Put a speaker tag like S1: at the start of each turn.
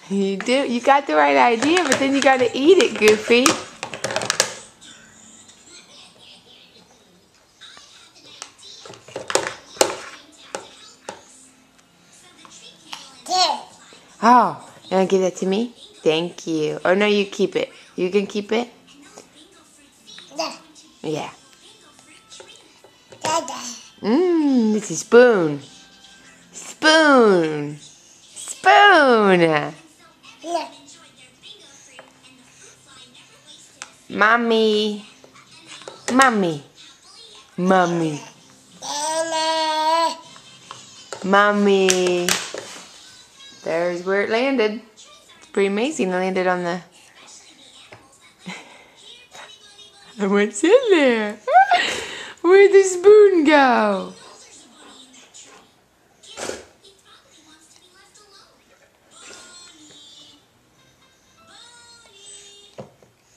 S1: You do. You got the right idea, but then you got to eat it, Goofy. Oh, you want to give that to me? Thank you. Or no, you keep it. You can keep it? Yeah. It's a spoon. Spoon. Spoon. Mommy. Mommy. Mommy. Mommy. There's where it landed. It's pretty amazing. It landed on the... What's in there? Where'd the spoon go?